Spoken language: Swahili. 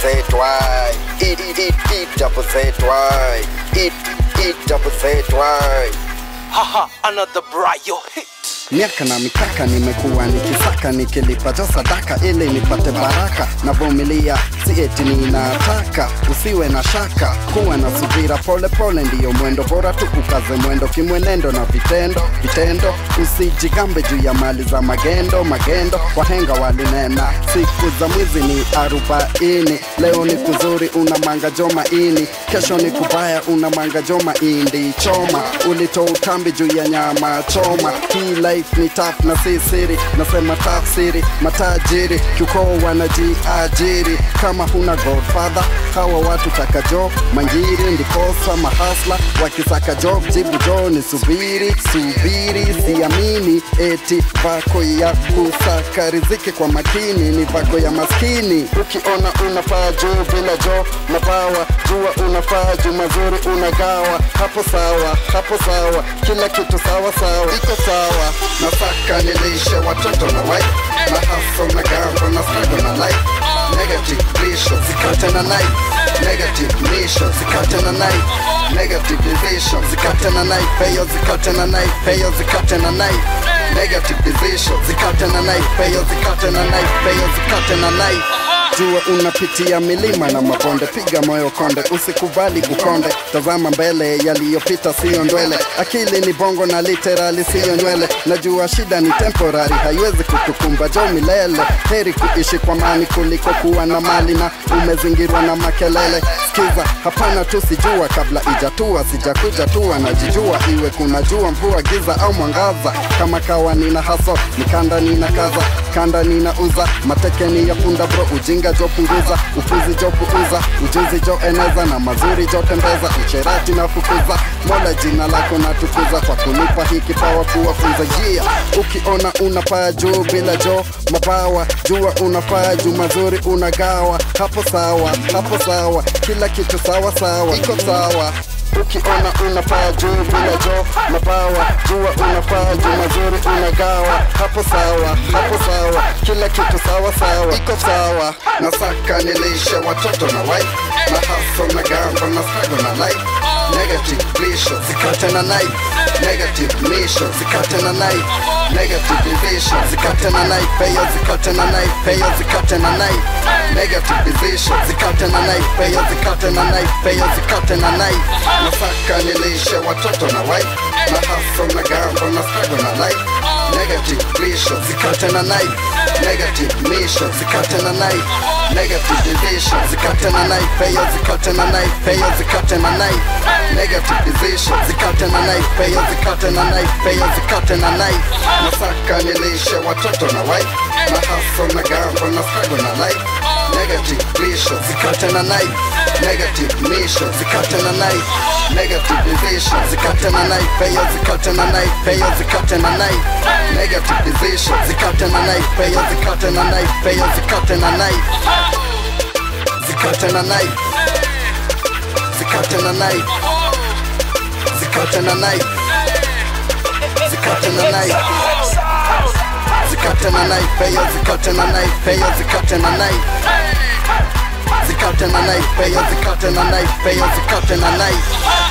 Z-Y. Eat double Z-Y. Eat double Z-Y. Haha, another Brayo hit. Miaka na mikaka nimekuwa nikisaka, nikilipa jo sadaka ili nipate baraka. Navumilia si eti ninataka, usiwe na shaka, kuwa na subira, pole pole ndiyo mwendo bora tu, ukaze mwendo kimwenendo na vitendo, usijigambe juu ya mali za magendo, wahenga walinena siku za mwizi ni 40. Leo ni kuzuri una manga jo maini, kesho ni kubaya una manga jo mahindi choma, ulitoa utambi juu ya nyama choma. Hii life ni tough na si siri, nasema tafsiri, matajiri kiukoo wanajiajiri. Kama huna godfather, hawa watu taka jo manjiri, ndikosa mahasla wakisaka job, jibu jo ni subiri, siamini eti vako ya kusaka riziki kwa makini ni vako ya maskini. Ukiona unafaa juu bila jo mabawa, jua unafaa juu mazuri unagawa. Hapo sawa, kila kitu sawa, iko sawa. Nasaka nilishe watoto na wife, na hustle na gambo na struggle na life. Negative vision zikate na knife, negative mission zikate na knife, negative division zikate na knife, payo zikate na knife, payo zikate na knife, negative division zikate na knife, payo zikate na knife, payo zikate na knife. Jua unapitia milima na mabonde, piga moyo konde, usikubali kukonde. Tazama mbele, yaliyopita siyo ndwele. Akili ni bongo na literally siyo nywele. Najua shida ni temporary, haiwezi kutukumba jo milele. Heri kuishi kwa mani kuliko kuwa na mali na umezingirwa na makelele. Sikiza, hapana tu sijua kabla ijatua, sijakuja tua najijua. Iwe kuna jua, mvua, giza au mwangaza, kama kawa nina haso, nikanda nina kaza, kanda nina uza, matekeni ya punda bro, ujinga jo punguza, upuzi jo puuza, ujuzi jo eneza, na mazuri jo tembeza, ucherati na fukuza. Mola jina lako na tukuza, kwa kunipa hii kipawa kuwafunza. Ukiona unapaa juu bila jo mabawa, jua unafaa juu mazuri unagawa. Hapo sawa, kila kitu sawa, iko sawa. Ukiona unafaa juu bila jo mabawa, jua unafaa juu mazuri unagawa. Hapo sawa, kila kitu sawa, iko sawa. Nasaka nilishe watoto na wife, na hustle na gambo na struggle na life. Negative vision zikate na knife, negative mission zikate na knife, negative division zikate na knife, payo zikate na knife, payo zikate na knife, negative division zikate na knife, payo zikate na knife, payo zikate na knife. Nasaka nilishe watoto na wife, na hustle na gambo na struggle na life. Negative vision zikate na knife, negative mission zikate na knife, negative division zikate na knife, payo zikate na knife, payo zikate na knife, negative division zikate na knife, payo zikate na knife, payo zikate na knife. Nasaka nilishe watoto na wife, na hustle na gambo na struggle na life. Negative vision zikate na knife, negative mission zikate na knife, negative division zikate na knife, payo zikate na knife, payo zikate na knife, negative division zikate na knife, payo zikate na knife, payo zikate na knife, zikate na knife, zikate na knife, zikate na knife, zikate na knife, zikate na knife, payo zikate na knife, payo zikate na knife, zikate na knife, payo zikate na knife, payo zikate na knife.